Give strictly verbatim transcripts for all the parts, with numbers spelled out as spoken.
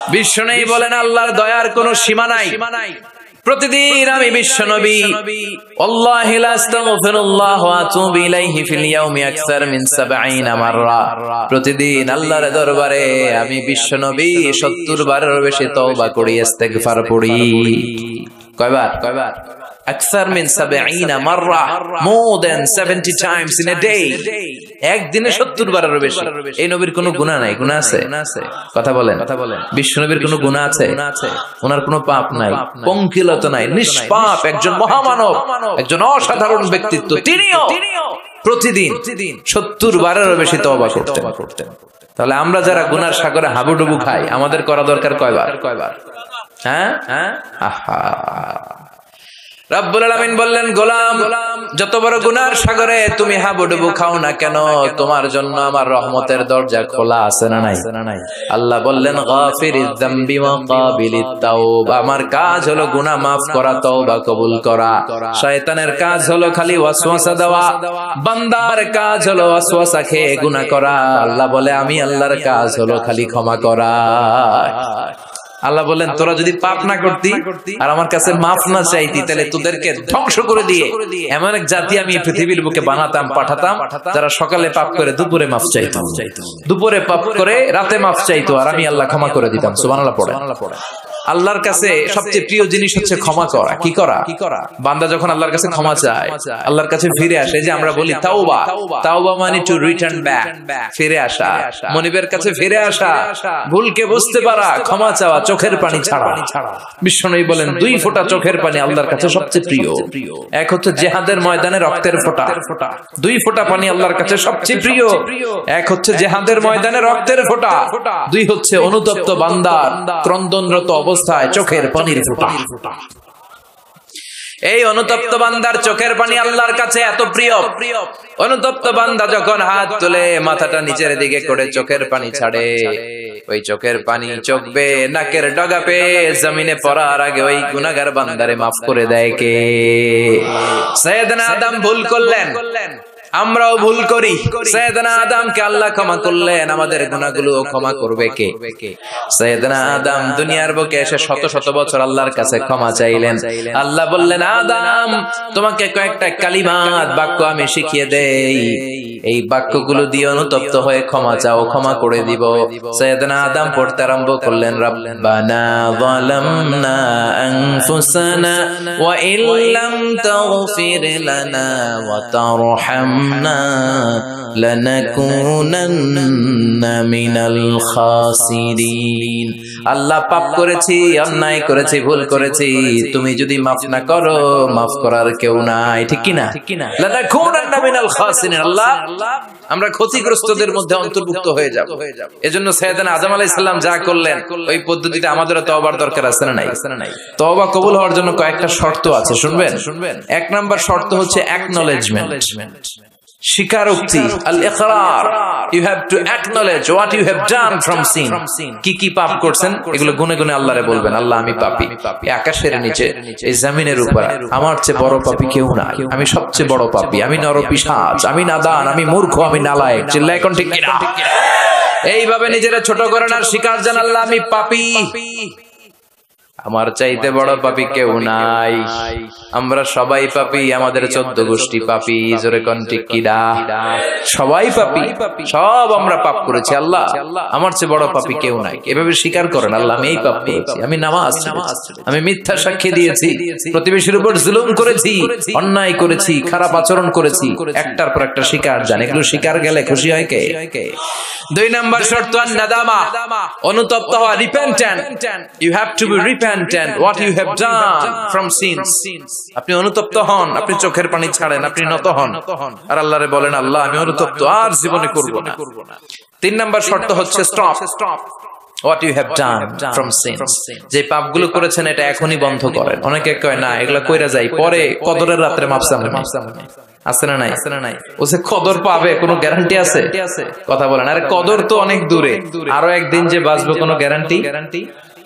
বিশ্বনবী বলেন আল্লাহর দয়ার কোনো সীমা নাই। প্রতিদিন আমি বিশ্বনবী আল্লাহি লা আস্তাগফিরুল্লাহ ওয়া আতুবু ইলাইহি ফিল ইয়াউমি আকসার মিন সাবঈনা মাররা, প্রতিদিন আল্লাহর দরবারে আমি বিশ্বনবী সত্তর বারের বেশি তওবা করি, ইস্তেগফার পড়ি। কয়বার? কয়বার? আকসার মিন সাবঈনা মাররা, more than seventy times in a day। একদিনে সত্তর বারের বেশি। এই নবীর কোনো গুনাহ নাই? গুনাহ আছে? কথা বলেন। বিশ্বনবীর কোনো গুনাহ আছে? ওনার কোনো পাপ নাই, পঙ্কিলতা নাই, নিষ্পাপ একজন মহামানব, একজন অসাধারণ ব্যক্তিত্ব। তিনিও প্রতিদিন সত্তর বারের বেশি তওবা করতেন। তাহলে আমরা যারা গুনার সাগরে হাবুডুবু খাই, আমাদের করা দরকার কয়বার? কয়বার? হ্যাঁ হ্যাঁ আহা। রব্বুল আলামিন বললেন, গোলাম, যত বড় গুনার সাগরে তুমি হাবুডুবু খাও না কেন, তোমার জন্য আমার রহমতের দরজা খোলা আছে না নাই? আল্লাহ বললেন, গাফিরিয যামবি ওয়া কাবিলিত তাওবা, আমার কাজ হলো গুনাহ মাফ করা, তওবা কবুল করা। শয়তানের কাজ হলো খালি ওয়াসওয়াসা দেওয়া, বান্দার কাজ হলো ওয়াসওয়াসা খেয়ে গুনাহ করা। আল্লাহ বলে, আমি আল্লাহর কাজ হলো খালি ক্ষমা করা। আল্লাহ বলেন, তোরা যদি পাপ না করতি আর আমার কাছে মাফ না চাইতি, তাহলে তোদেরকে ধ্বংস করে দিয়ে এমন এক জাতি আমি পৃথিবীর বুকে বানাতাম, পাঠাতাম, যারা সকালে পাপ করে দুপুরে মাফ চাইতো, দুপুরে পাপ করে রাতে মাফ চাইতো, আর আমি আল্লাহ ক্ষমা করে দিতাম। সুবহানাল্লাহ পড়ে। আল্লাহর কাছে সবচেয়ে প্রিয় জিনিস হচ্ছে ক্ষমা করা। কি করা? বান্দা যখন আল্লাহর কাছে ক্ষমা চায়, আল্লাহর কাছে ফিরে আসে, যে আমরা বলি তাওবা, তাওবা মানে টু রিটার্ন ব্যাক, ফিরে আসা, মনিবের কাছে ফিরে আসা, ভুলকে বুঝতে পারা, ক্ষমা চাওয়া, চোখের পানি ছাড়া। বিশ্বনবী বলেন, দুই ফোঁটা চোখের পানি আল্লাহর কাছে সবচেয়ে প্রিয়। এক হচ্ছে জিহাদের ময়দানে রক্তের ফোঁটা, দুই ফোঁটা পানি আল্লাহর কাছে সবচেয়ে প্রিয়। এক হচ্ছে জিহাদের ময়দানে রক্তের ফোঁটা, দুই হচ্ছে অনুতপ্ত বান্দার ক্রন্দনরত অবস্থায় চোখের পানির ফোঁটা। এই অনুতপ্ত বান্দার চোখের পানি আল্লাহর কাছে এত প্রিয়। অনুতপ্ত বান্দা যখন হাত তুলে মাথাটা নিচের দিকে করে চোখের পানি ছাড়ে, ওই চোখের পানি চোখ বেয়ে নাকের ডগা পেয়ে জমিনে পড়ার আগে ওই গুনাহগার বান্দারে মাফ করে দেয় কে? সাইয়েদনা আদম ভুল করলেন, আমরাও ভুল করি। সাইয়েদনা আদমকে আল্লাহ ক্ষমা করলেন, আমাদের গুনাহগুলো ক্ষমা করবে কে? সাইয়েদনা আদম দুনিয়ার বুকে এসে শত শত বছর আল্লাহর কাছে ক্ষমা চাইলেন। আল্লাহ বললেন, আদম, তোমাকে কয়েকটা কালিমাত বাক্য আমি শিখিয়ে দেই, এই বাক্যগুলো দিয়ে অনুতপ্ত হয়ে ক্ষমা চাও, ক্ষমা করে দিব। সাইয়েদনা আদম পড়তে আরম্ভ করলেন, রব্বানা যালামনা আনফুসানা ওয়া ইল্লাম তাগফির লানা ওয়া তারহাম লানাকুনান্না মিনাল খাসিরিন। আল্লাহ, পাপ করেছি, অন্যায় করেছি, ভুল করেছি, তুমি যদি মাফ না করো, মাফ করার কেউ নাই। ঠিক কি না? লানাকুনান্না মিনাল খাসিরিন। আল্লাহ, আমরা ক্ষতিগ্রস্তদের মধ্যে অন্তর্ভুক্ত হয়ে যাব। এজন্য সাইয়েদনা আদম আলাইহিস সালাম যা করলেন, ওই পদ্ধতিতে আমাদেরও তওবার দরকার আছে না নাই? তওবা কবুল হওয়ার জন্য কয়েকটা শর্ত আছে, শুনবেন? এক নাম্বার শর্ত হচ্ছে অ্যাকনলেজমেন্ট, স্বীকারোক্তি, আল ইকরার। You have to acknowledge what you have done from sin. কি কি পাপ করছেন এগুলো গুনে গুনে আল্লাহরে বলবেন, আল্লাহ আমি পাপী, এই আকাশের নিচে, এই জমিনের উপর আমার চেয়ে বড় পাপী কেউ নাই, আমি সবচেয়ে বড় পাপী, আমি নরপিশাচ, আমি নাদান, আমি মূর্খ, আমি নালায়েক। চিল্লায় কোন ঠিক কিনা? এইভাবে নিজেরা ছোট করেন আর স্বীকার জান, আল্লাহ আমি পাপী, আমার চাইতে বড় পাপী কেউ নাই। আমরা সবাই পাপী, আমাদের চোদ্দ গোষ্ঠী পাপী। জোরে কোন ঠিক কিনা? সবাই পাপী, সব আমরা পাপ করেছি, আল্লাহ আমার চেয়ে বড় পাপী কেউ নাই। এভাবে স্বীকার করেন, আল্লাহ আমি এই পাপ করেছি, আমি নামাজ ছেড়েছি, আমি মিথ্যা সাক্ষী দিয়েছি, প্রতিবেশীর উপর জুলুম করেছি, অন্যায় করেছি, খারাপ আচরণ করেছি। একটার পর একটা স্বীকার জান, এগুলো স্বীকার গেলে খুশি হয় কে? দুই নাম্বার শর্ত নাদামা, অনুতপ্ত হওয়া, repentant. You have to be repentant what you have done from sins। আপনি অনুতপ্ত হন, আপনি চোখের পানি ছাড়েন, আপনি নত হন আর আল্লাহরে বলেন, আল্লাহ আমি অনুতপ্ত, আর জীবনে করব না। তিন নাম্বার শর্ত হচ্ছে stop what you have done from sins। যে পাপগুলো করেছেন এটা এখনই বন্ধ করেন। অনেকে কয় না এগুলা কইরা যাই, পরে কদরের রাতে মাফ চাবেন। আছে না নাই? ও যে কদর পাবে কোনো গ্যারান্টি আছে? কথা বলেন। আরে কদর তো অনেক দূরে, আরো একদিন যে বাঁচবো কোনো গ্যারান্টি?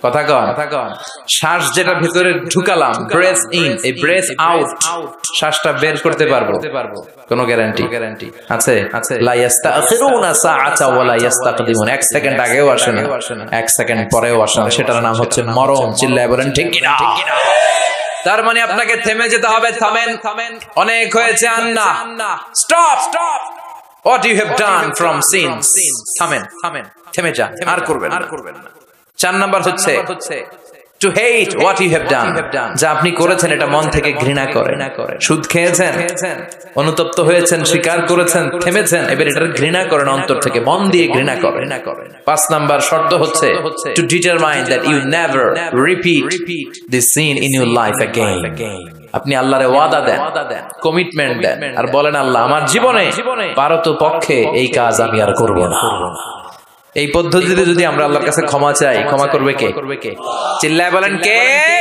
কথা কন, শ্বাস যেটা ভিতরে ঢুকালাম, ব্রেথ ইন, এই ব্রেথ আউট, শ্বাসটা বের করতে পারবো? কোনো গ্যারান্টি গ্যারান্টি আছে? আছে। লা ইস্তাখিরুনা সাআতা ওয়া লা ইস্তাকদিমুন, এক সেকেন্ড আগেও আসে না, এক সেকেন্ড পরেও আসে না, সেটার নাম হচ্ছে মরণ। চিল্লায় বলেন ঠিক কি না? তার মানে আপনাকে থেমে যেতে হবে। থামেন, অনেক হয়েছে, আন্না, stop stop, what you have done from sins, থামেন, থামেন, থেমে যান, আর করবেন আর করবেন না। চার নাম্বার হচ্ছে to hate what you have done, যা আপনি করেছেন এটা মন থেকে ঘৃণা করেন। সুদ খেয়েছেন, অনুতপ্ত হয়েছেন, স্বীকার করেছেন, থেমেছেন, এবার এটা ঘৃণা করেন অন্তর থেকে, মন দিয়ে ঘৃণা করেন। পাঁচ নাম্বার শর্ত হচ্ছে to determine that you never repeat this sin in your life again। আপনি আল্লাহরে ওয়াদা দেন, কমিটমেন্ট দেন, আর বলেন আল্লাহ আমার জীবনে পারত পক্ষে এই কাজ আমি আর করব না। এই পদ্ধতিতে যদি আমরা আল্লাহর কাছে ক্ষমা চাই, ক্ষমা করবে কে? চিল্লায় বলেন কে?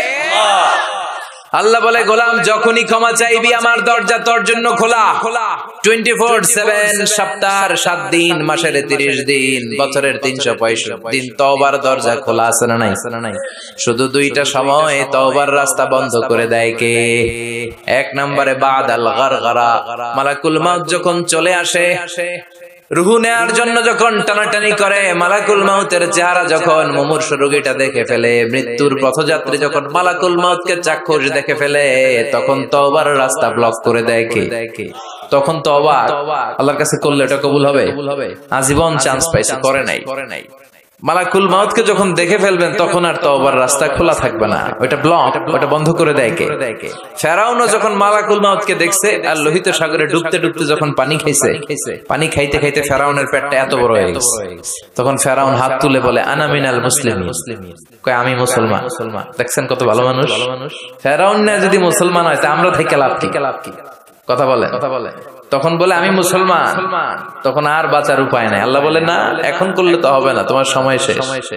আল্লাহ বলে গোলাম যখনই ক্ষমা চাইবি আমার দরজা তোর জন্য খোলা। টোয়েন্টি ফোর সেভেন, সপ্তাহের সাত দিন, মাসের তিরিশ দিন, বছরের তিনশো পঁয়ষট্টি দিন তওবার দরজা খোলা আছে না নাই? শুধু দুইটা সময় তওবার রাস্তা বন্ধ করে দেয় কে? এক নম্বরে বাদাল গারগারা, মালাকুল মউত যখন চলে আসে, রুহু নেয়ার জন্য যখন টানাটানি করে, মালাকুল মাউতের চেহারা যখন মুমূর্ষু রোগীটা দেখে ফেলে, মৃত্যুর পথযাত্রী যখন মালাকুল মাউতকে চাক্ষুষ দেখে ফেলে, তখন তওবার রাস্তা ব্লক করে দেয় কে? তখন তওবা আল্লাহর কাছে করলে এটা কবুল হবে? আজীবন চান্স পাইছে, করে নাই। মালাকুল মাউতকে যখন দেখে ফেলবেন তখন আর তওবার রাস্তা খোলা থাকবে না, ওটা ব্লক, ওটা বন্ধ করে দেয় কে? ফেরাউনও যখন মালাকুল মাউতকে দেখছে আর লোহিত সাগরে ডুবতে ডুবতে যখন পানি খাইছে, পানি খাইতে খাইতে ফেরাউনের পেটটা এত বড় হয়ে গেছে, তখন ফেরাউন হাত তুলে বলে আনা মিনাল মুসলিমিন, কয় আমি মুসলমান। দেখছেন কত ভালো মানুষ। ফেরাউন না যদি মুসলমান হয় তা আমরা থেকে লাভ কি? কথা বলে, কথা বলে। তখন বলে আমি মুসলমান, তখন আর বাঁচার উপায় নাই। আল্লাহ বলে না, এখন করলে তো হবে না, তোমার সময় শেষ।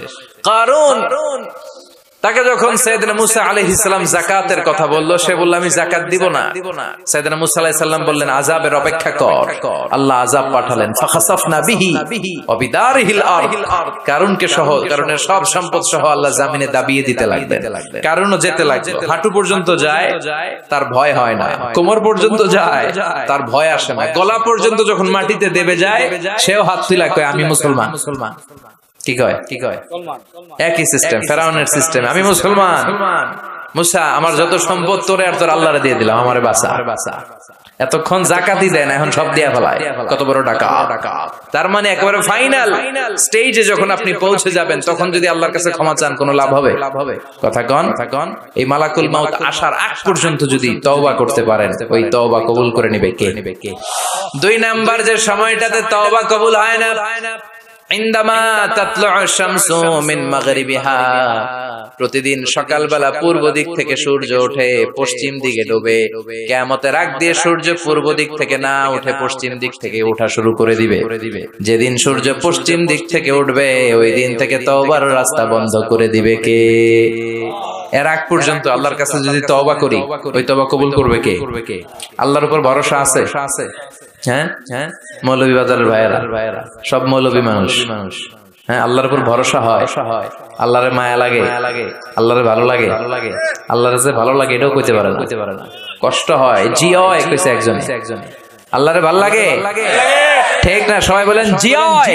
কারণ তাকে যখন সাইয়েদনা মুসা আলাইহিস সালাম যাকাতের কথা বলল, সে বলল আমি যাকাত দিব না। সাইয়েদনা মুসা আলাইহিস সালাম বললেন আযাবের অপেক্ষা কর। আল্লাহ আযাব পাঠালেন, ফাখাসাফনা বিহি ওয়া বিদারিহিল আরদ, কারুনকে সহ, কারুনের সব সম্পদ সহ আল্লাহ জমিনে দাবিয়ে দিতে লাগলেন। কারুনও যেতে লাগলো, হাঁটু পর্যন্ত যায়, তার ভয় হয় না। কোমর পর্যন্ত যায়, তার ভয় আসে না। গলা পর্যন্ত যখন মাটিতে দেবে যায়, সেও হাত তুলে কয় আমি মুসলমান। কি কয়? কি কয়? একই সিস্টেম, ফেরাউনের সিস্টেম, আমি মুসলমান। মুসা আমার যত সম্পদ তোরে আর তোর আল্লাহরে দিয়ে দিলাম, আমারে বাঁচা। এতক্ষণ যাকাতই দেয় না, এখন সব দিয়া ফেলায়। কত বড় টাকা! তার মানে একেবারে ফাইনাল স্টেজে যখন আপনি পৌঁছে যাবেন, তখন যদি আল্লাহর কাছে ক্ষমা চান কোনো লাভ হবে? কথা কন, কথা কন। এই মালাকুল মাউত আসার আগ পর্যন্ত যদি তওবা করতে পারেন, ওই তওবা কবুল করে নিবে কে? দুই নাম্বার যে সময়টাতে তওবা কবুল হয় না, ইনদামা তাতলু'উ শামসু মিন মাগরিবিহা, প্রতিদিন সকালবেলা পূর্ব দিক থেকে সূর্য ওঠে, পশ্চিম দিকে ডোবে। কিয়ামতের আগ দিয়ে সূর্য পূর্ব দিক থেকে না উঠে পশ্চিম দিক থেকে ওঠা শুরু করে দিবে। যেদিন সূর্য পশ্চিম দিক থেকে উঠবে, ওই দিন থেকে তওবার রাস্তা বন্ধ করে দিবে কে? এর আগ পর্যন্ত আল্লাহর কাছে যদি তওবা করি, ওই তওবা কবুল করবে কে? আল্লাহর উপর ভরসা আছে? হ্যাঁ হ্যাঁ, মৌলভী বাজারের ভাইয়েরা, সব মৌলভী মানুষ। হ্যাঁ, আল্লাহর উপর ভরসা হয়, আল্লাহরে মায়া লাগে, আল্লাহরে ভালো লাগে, আল্লাহরে যে ভালো লাগে এটাও কইতে পারে না, কষ্ট হয়, জি হয় কইছে একজন। আল্লাহরে ভালো লাগে, ঠিক না? সবাই বলেন জি হয়।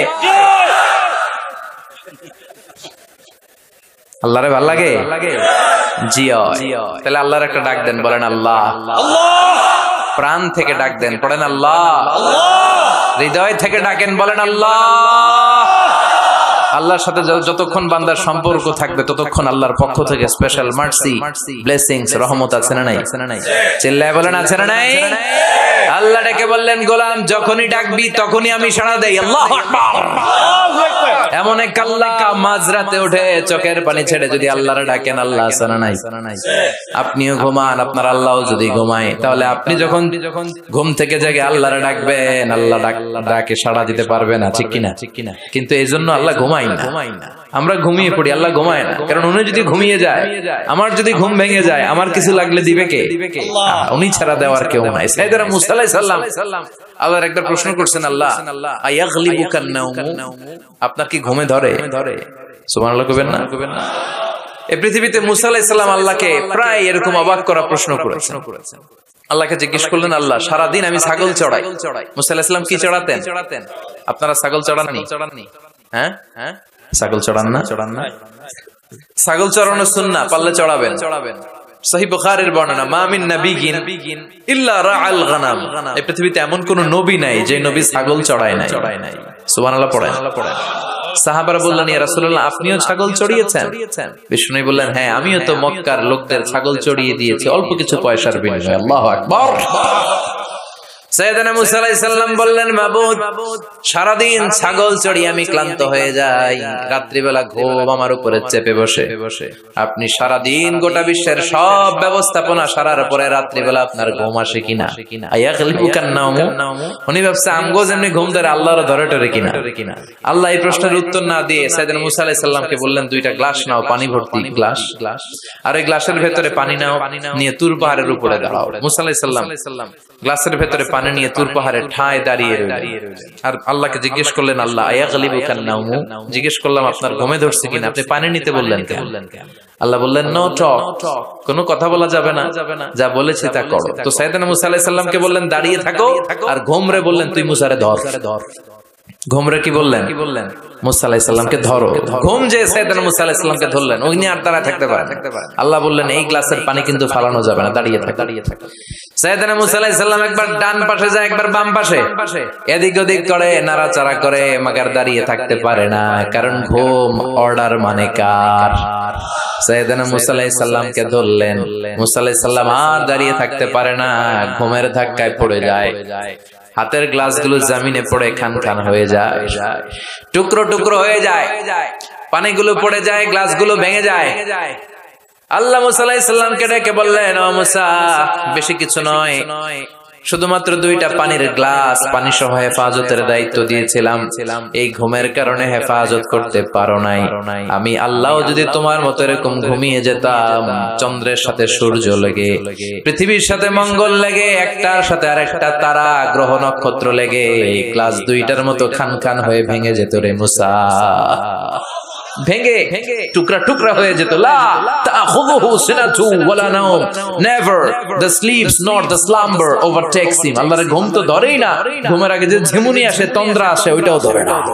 আল্লাহরে ভালো লাগে, জি হয়। তাহলে আল্লাহর একটা ডাক দেন, বলেন আল্লাহ। প্রাণ থেকে ডাক দেন, পড়েন আল্লাহ। হৃদয় থেকে ডাকেন, বলেন আল্লাহ। আল্লাহর সাথে যতক্ষণ বান্দার সম্পর্ক থাকবে, ততক্ষণ আল্লাহর পক্ষ থেকে স্পেশাল মার্সি, ব্লেসিংস, রহমত আছে না নাই? চিল্লায় বলেন আছে না নাই? আল্লাহ ডেকে বললেন গোলাম যখনই ডাকবি তখনই আমি সাড়া দেই। আল্লাহু আকবার। এমন এক আল্লাহ মাঝরাতে উঠে চোখের পানি ছেড়ে যদি আল্লাহরে ডাকেন, আল্লাহ আছে না নাই? আপনিও ঘুমান, আপনার আল্লাহও যদি ঘুমায়, তাহলে আপনি যখন ঘুম থেকে জেগে আল্লাহরে ডাকবেন, আল্লাহ ডাকে সাড়া দিতে পারবে না, ঠিক কিনা? কিন্তু এই জন্য আল্লাহ ঘুমায় না। আমরা ঘুমিয়ে পড়ি, আল্লাহ ঘুমায় না। কারণ উনি যদি ঘুমিয়ে যায়, আমার যদি ঘুম ভেঙে যায়, আমার কিছু লাগলে দিবে কে? উনি ছাড়া দেওয়ার কেউ নাই। সাইয়েদনা মুসা আলাইহিস সালাম আল্লাহর একবার প্রশ্ন করছেন, আল্লাহ আয়াগলিবুকান নাওমু, আপনার কি ঘুমে ধরে? সুবহানাল্লাহ কইবেন না? এই পৃথিবীতে মুসা আলাইহিস সালাম আল্লাহকে প্রায় এরকম অবাক করা প্রশ্ন করেছেন। আল্লাহকে জিজ্ঞেস করলেন, আল্লাহ সারাদিন আমি ছাগল চড়াই। মুসা আলাইহিস সালাম কি চড়াতেন? আপনারা ছাগল চড়াননি? হ্যাঁ হ্যাঁ ছাগল চড়ান না? চড়ান না? ছাগল চড়ানো সুন্নাহ, পারলে চড়াবেন। সহিহ বুখারীর বর্ণনা, মা মিন নাবিয়্যিন ইল্লা রাআল গানাম। এই পৃথিবীতে এমন কোন নবী নাই যে নবী ছাগল চড়ায় নাই। সুবহানাল্লাহ পড়েন। সাহাবারা বললেন, ইয়া রাসূলুল্লাহ আপনিও ছাগল চড়িয়েছেন? বিষ্ণু বললেন, হ্যাঁ আমিও তো মক্কার লোকদের ছাগল চড়িয়ে দিয়েছি অল্প কিছু পয়সার বিনিময়ে। আল্লাহু আকবার। সাইয়েদনা মুসা আলাইহিস সালাম বললেন, মাবুদ সারাদিন ছাগল চড়িয়ে আমি ক্লান্ত হয়ে যাই, রাত্রিবেলা ঘুম আমার উপরে চেপে বসে। আপনি সারাদিন গোটা বিশ্বের সব ব্যবস্থাপনা সারার পরে রাত্রিবেলা আপনার ঘুম আসে কিনা? আয়াগলিবুকান নাওমু। উনি ভাবছে আমগো যেমনি ঘুম ধরে আল্লাহর ধরে টরে কিনা। আল্লাহ এই প্রশ্নের উত্তর না দিয়ে সাইয়েদনা মুসা আলাইহিস সালামকে বললেন, দুইটা গ্লাস নাও, পানি ভর্তি গ্লাস, আর এই গ্লাসের ভেতরে পানি নাও, নিয়ে তুর পাহাড়ের উপরে দাঁড়াও। মুসা আলাইহিস সালাম গ্লাসের ভেতরে পানি নিয়ে তুর পাহাড়ের ঠায় দাঁড়িয়ে রইলেন। আর আল্লাহকে জিজ্ঞেস করলেন, আল্লাহ আয়াগলিবুকান নাওমু, জিজ্ঞেস করলাম আপনার ঘুমে ধরছে কিনা, আপনি পানি নিতে বললেন কেন? আল্লাহ বললেন, নো টক, কোনো কথা বলা যাবে না, যা বলেছি তা করো। তো সাইয়েদনা মুসা আলাইহিস সালামকে বললেন দাঁড়িয়ে থাকো, আর ঘুমরে বললেন তুই মুসারে ধর। ঘুমরে কি বললেন? মুসা আলাইহিস সালামকে ধরো। ঘুম যে সাইয়েদনা মুসা আলাইহিস সালামকে ধরলেন, উনি আর দাঁড়ায় থাকতে পারেন। আল্লাহ বললেন এই গ্লাসের পানি কিন্তু ফালানো যাবে না, দাঁড়িয়ে থাক, দাঁড়িয়ে থাক। সাইয়েদনা মুসা আলাইহিস সালাম একবার ডান পাশে যায়, একবার বাম পাশে, এদিক ওদিক করে, নাড়াচাড়া করে, মাগার দাঁড়িয়ে থাকতে পারে না, কারণ ঘুম অর্ডার মানে কার? সাইয়েদনা মুসা আলাইহিস সালামকে ধরলেন। মুসা আলাইহিস সালাম আর দাঁড়িয়ে থাকতে পারে না, ঘুমের ধাক্কায় পড়ে যায়। হাতের গ্লাসগুলো জমিনে পড়ে খান খান হয়ে যায়, টুকরো টুকরো হয়ে যায়, পানিগুলো পড়ে যায়, গ্লাসগুলো ভেঙে যায়। আল্লাহ মুসা আলাইহিস সালামকে ডেকে বললেন, ও মুসা বেশি কিছু নয়, শুধুমাত্র দুইটা পানির গ্লাস, পানি সহ হেফাজতের দায়িত্ব দিয়েছিলাম, এই ঘুমের কারণে হেফাজত করতে পারো নাই। আমি আল্লাহ যদি তোমার মতো এরকম ঘুমিয়ে যেতাম, চন্দ্রের সাথে সূর্য লেগে, পৃথিবীর সাথে মঙ্গল লেগে, একটার সাথে আরেকটা তারা গ্রহ নক্ষত্র লেগে গ্লাস দুইটার মতো খান খান হয়ে ভেঙে যেত রে মুসা, ভেঙে টুকরা টুকরা হয়ে যেত। লা তাখুযুহু সিনাতু ওয়ালা নাওম, never the slips not the slumber overtakes him. আল্লাহর ঘুম তো ধরেই না, ঘুমের আগে যে ঝিমুনি আসে, তন্দ্রা আসে, ওইটাও ধরে না।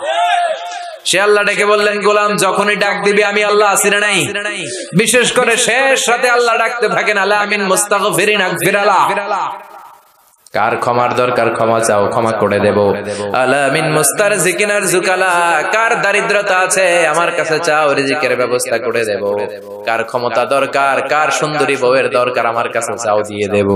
সে আল্লাহ ডেকে বললেন, গোলাম যখনই ডাক দিবি আমি আল্লাহ আছি না নাই? বিশেষ করে শেষ রাতে আল্লাহ ডাকতে থাকেন, আলা মিন মুস্তাগফিরিন আগফিরালা। কার ক্ষমার দরকার ক্ষমা চাও, ক্ষমা করে দেব। আলা মিন মুস্তারজিকিন আরযুকালা, কার দারিদ্রতা আছে আমার কাছে চাও, রিজিকের ব্যবস্থা করে দেব। কার ক্ষমতা দরকার, কার সুন্দরী বউয়ের দরকার আমার কাছে চাও, দিয়ে দেব।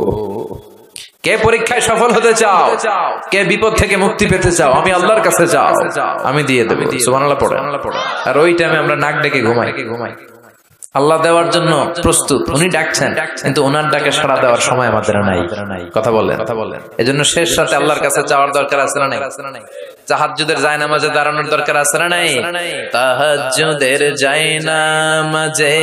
কে পরীক্ষায় সফল হতে চাও, কে বিপদ থেকে মুক্তি পেতে চাও, আমি আল্লাহর কাছে চাও, আমি দিয়ে দেব। সুবহানাল্লাহ পড়ে। আর ওই টাইমে আমরা নাক ডেকে ঘুমাই। আল্লাহ দেওয়ার জন্য প্রস্তুত, উনি ডাকছেন, কিন্তু ওনার ডাকে সাড়া দেওয়ার সময় আমাদের নাই। কথা বলেন, কথা বলেন। এজন্য শেষ রাতে আল্লাহর কাছে চাওয়ার দরকার আছে না নাই? তাহাজ্জুদের জায়নামাজে দাঁড়ানোর দরকার আছে না নাই? তাহাজ্জুদের জায়নামাজে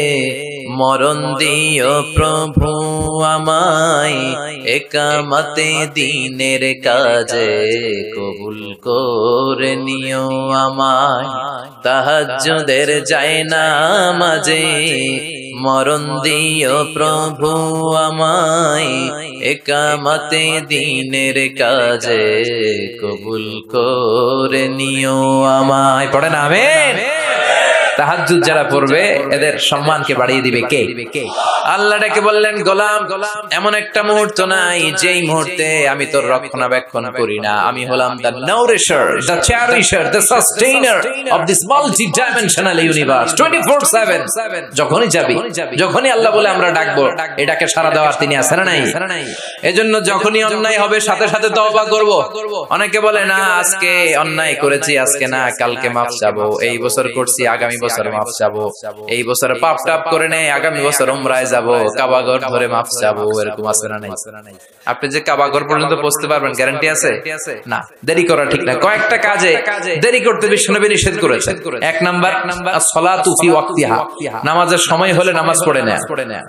মরণ দিও প্রভু আমায়, একামতে দিনের কাজে কবুল করে নিও আমায়। তাহাজ্জুদের জায়নামাজে মরণ দিও প্রভু আমায়, একামতে দিনের কাজে কবুল করে নিও আমায়। পড়েন আমিন। তাহাজ্জুদ যারা পড়বে এদের সম্মানকে বাড়িয়ে দিবে কে? আল্লাহ ডেকে বললেন, গোলাম এমন একটা মুহূর্ত নাই যেই মুহূর্তে আমি তোর রক্ষণাবেক্ষণ করি না। আমি হলাম the nourisher, the cherisher, the sustainer of this multi-dimensional universe twenty-four seven। যখনই যাবি, যখনই আল্লাহ বলে আমরা ডাকবো, এটাকে সাড়া দেওয়ার তিনি আছেন না নাই? এজন্য যখনই অন্যায় হবে সাথে সাথে তওবা করব। অনেকে বলে না আজকে অন্যায় করেছি, আজকে না কালকে মাফ চাবো, এই বছর করছি আগামী বছর মাফ চাবো, এই বছর পাপ টাপ করে নেই আগামী বছর উমরায় যাবো, কাবাঘর ধরে মাফ চাবো, এরকম আছে না নাই? আপনি যে কাবাঘর পর্যন্ত পৌঁছতে পারবেন গ্যারান্টি আছে? না। দেরি করা ঠিক না। কয়েকটা কাজে দেরি করতে বিশ্বনবী নিষেধ করেছেন। এক নাম্বার, আস-সালাতু ফি ওয়াক্তিহা, নামাজের সময় হলে নামাজ পড়ে নেয়া।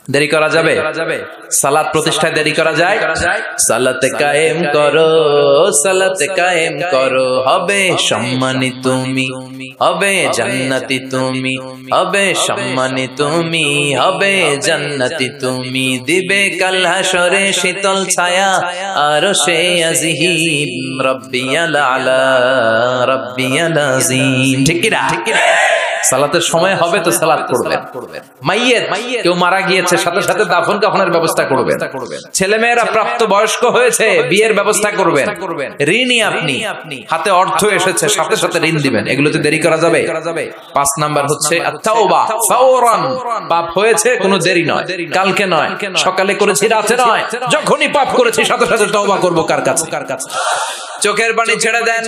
দেরি করা যাবে? সালাত প্রতিষ্ঠায় দেরি করা যায়? সালাতে কায়েম করো, সালাতে কায়েম করো, হবে সম্মানী তুমি, হবে জান্নাতি তুমি, হবে সম্মানী তুমি, হবে জান্নাতি তুমি, দিবে কাল হাশরে শীতল ছায়া আরশে আজিম, রব্বিয়াল আলা রব্বিয়াল আযীম। ঠিক কি না? সালাতের সময় হবে তো সালাত করবেন। মাইয়েত কেউ মারা গিয়েছে, সাথে সাথে দাফন কাফনের ব্যবস্থা করবেন। ছেলে মেয়েরা প্রাপ্ত বয়স্ক হয়েছে, বিয়ের ব্যবস্থা করবেন। ঋণী আপনি, হাতে অর্থ এসেছে, সাথে সাথে ঋণ দিবেন। এগুলোতে দেরি করা যাবে? পাঁচ নাম্বার হচ্ছে আত-তাওবা ফাওরান। পাপ হয়েছে, কোনো দেরি নয়, কালকে নয়, সকালে করেছি রাতে নয়, যখনই পাপ করেছি সাথে সাথে তওবা করব। কার কাছে? চোখের পানি ছেড়ে দেন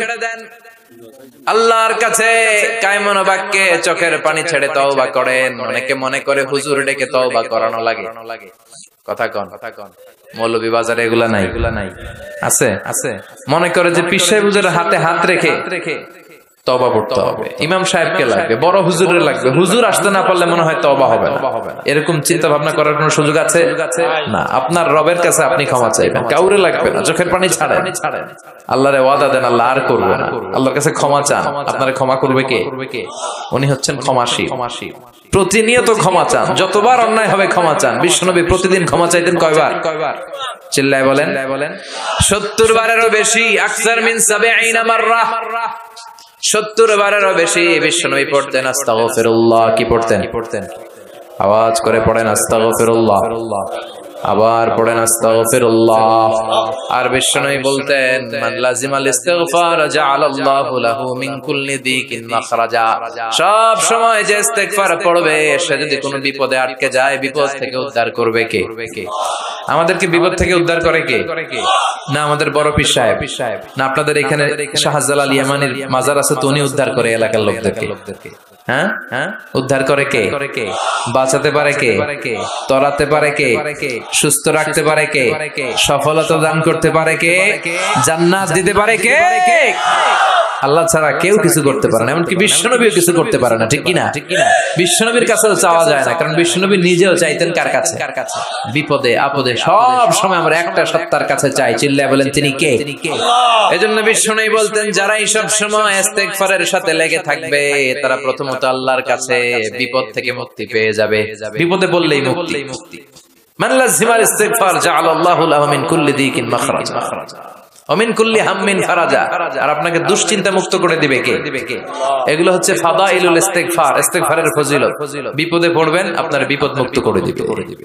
আল্লাহর কাছে, কায়মন বাক্যে চোখের পানি ছেড়ে তওবা করেন। অনেকে মনে করে হুজুর ডেকে তওবা করানো লাগে। কথা কন, কথা কন। মৌলভী বাজারে এগুলা নাই, এগুলা নাই। আছে, আছে। মনে করে যে পীর সাহেব হুজুরের হাতে হাত রেখে তওবা পড়তে হবে, ইমাম সাহেবকে লাগবে, বড় হুজুরের লাগবে, হুজুর আসতে না পারলে মনে হয় তওবা হবে না। এরকম চিন্তা ভাবনা করার কোনো সুযোগ আছে না। আপনার রবের কাছে আপনি ক্ষমা চাইবেন, কাউরে লাগবে না। চোখের পানি ছাড়েন, আল্লাহরে ওয়াদা দেন আল্লাহ আর করবে না। আল্লাহর কাছে ক্ষমা চান, আপনারে ক্ষমা করবে কে? উনি হচ্ছেন ক্ষমাশীল। প্রতিনিয়ত ক্ষমা চান, যতবার অন্যায় হবে ক্ষমা চান। বিশ্বনবী প্রতিদিন ক্ষমা চাইতেন কয়বার? চিল্লায় বলেন। সত্তর বারেরও বেশি। আকসার মিন সাবঈনা মাররা, সত্তর বারেরও বেশি বিশ্বনবী পড়তেন আস্তাগফিরুল্লাহ। কি পড়তেন? আওয়াজ করে পড়েন আস্তাগফিরুল্লাহ, আবার পড়েন আস্তাগফিরুল্লাহ। আর বিশ্বনবী বলতেন মান লাজিমাল ইস্তিগফার জাআলাল্লাহু লাহু মিন কুল্লি দিকিন মাখরাজা। সব সময় যে ইস্তিগফার পড়বে সে যদি কোনো বিপদে আটকে যায়, বিপদ থেকে উদ্ধার করবে কে? আমাদেরকে বিপদ থেকে উদ্ধার করে কে? না আমাদের বড় পীর সাহেব, না আপনাদের এখানে শাহজালাল ইয়ামানির মাজার আছে তো উনি উদ্ধার করে এলাকার লোকদেরকে। হ্যাঁ হ্যাঁ, উদ্ধার করে কে? বাঁচাতে পারে কে? তরাতে পারে কে? সুস্থ রাখতে পারে কে? সফলতা দান করতে পারে কে? জান্নাত দিতে পারে কে? আল্লাহ ছাড়া কেউ কিছু করতে পারে না, এমনকি বিশ্বনবীও কিছু করতে পারে না। ঠিক কিনা? বিশ্বনবীর কাছেও চাওয়া যায় না, কারণ বিশ্বনবী নিজেও চাইতেন কার কাছে? বিপদে আপদে সব সময় আমরা একটা সত্তার কাছে চাই। চিল্লায় বলেন তিনি কে? এজন্য বিশ্বনবী বলতেন যারাই সব সময় ইস্তিগফারের সাথে লেগে থাকবে তারা প্রথমত আল্লাহর কাছে বিপদ থেকে মুক্তি পেয়ে যাবে। বিপদে বললেই মুক্তি। মান লাজিমাল ইস্তিগফার জাআলাল্লাহু লাহু মিন কুল্লি দিকিন মাখরাজা ওমিন কুল্লি হাম্মিন ফারাজা। আর আপনাকে দুশ্চিন্তা মুক্ত করে দিবে কে? এগুলো হচ্ছে ফাদাইলুল ইস্তিগফার, ইস্তিগফারের ফজিলত। বিপদে পড়বেন আপনার বিপদ মুক্ত করে দিবে,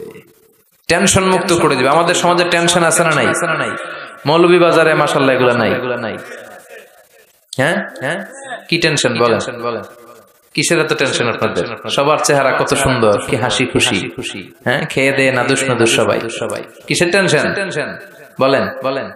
টেনশন মুক্ত করে দিবে। আমাদের সমাজে টেনশন আছে না নাই? মৌলভী বাজারে মাশাআল্লাহ এগুলো নাই। হ্যাঁ হ্যাঁ, কি টেনশন বলেন? কিসের এত টেনশন আপনাদের? সবার চেহারা কত সুন্দর, কি হাসি খুশি, হ্যাঁ খেয়ে দে নাদুস নাদুস সবাই। কিসের টেনশন বলেন? বলেন